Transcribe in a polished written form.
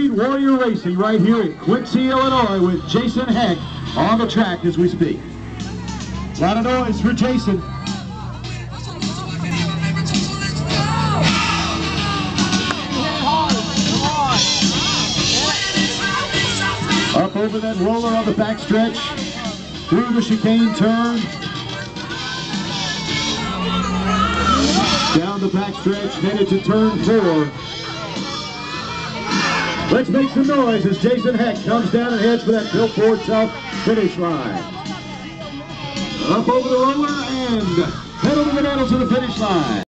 Street Warrior Racing right here in Quincy, Illinois with Jason Heck on the track as we speak. A lot of noise for Jason. Up over that roller on the backstretch, through the chicane turn, down the backstretch, headed to turn 4. Let's make some noise as Jason Heck comes down and heads for that Built Ford Tough finish line. Up over the roller and head over the medal to the finish line.